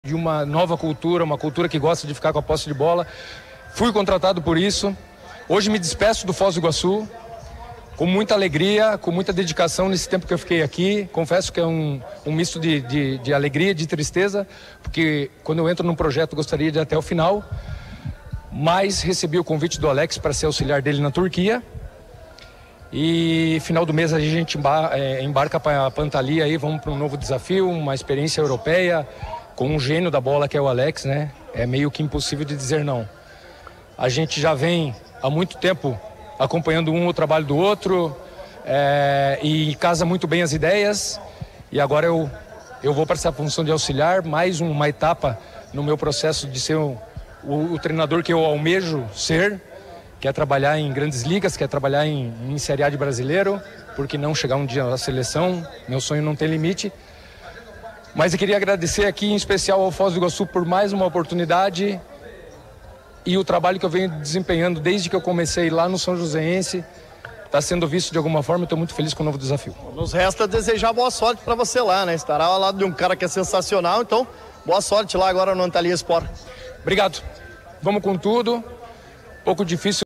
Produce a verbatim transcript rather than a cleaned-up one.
de uma nova cultura, uma cultura que gosta de ficar com a posse de bola. Fui contratado por isso. Hoje me despeço do Foz do Iguaçu com muita alegria, com muita dedicação nesse tempo que eu fiquei aqui. Confesso que é um, um misto de, de, de alegria e de tristeza, porque quando eu entro num projeto gostaria de ir até o final, mas recebi o convite do Alex para ser auxiliar dele na Turquia. E final do mês a gente embarca para a Pantalia aí, vamos para um novo desafio, uma experiência europeia, com um gênio da bola que é o Alex, né? É meio que impossível de dizer não. A gente já vem há muito tempo acompanhando um o trabalho do outro, é, e casa muito bem as ideias. E agora eu, eu vou para essa função de auxiliar, mais uma etapa no meu processo de ser o, o, o treinador que eu almejo ser, que é trabalhar em grandes ligas, que é trabalhar em, em Série A de brasileiro, porque não chegar um dia na seleção, meu sonho não tem limite. Mas eu queria agradecer aqui em especial ao Foz do Iguaçu por mais uma oportunidade e o trabalho que eu venho desempenhando desde que eu comecei lá no São Joséense está sendo visto de alguma forma. Estou muito feliz com o novo desafio. Nos resta desejar boa sorte para você lá, né? Estará ao lado de um cara que é sensacional, então boa sorte lá agora no Antalya Sport. Obrigado. Vamos com tudo. Um pouco difícil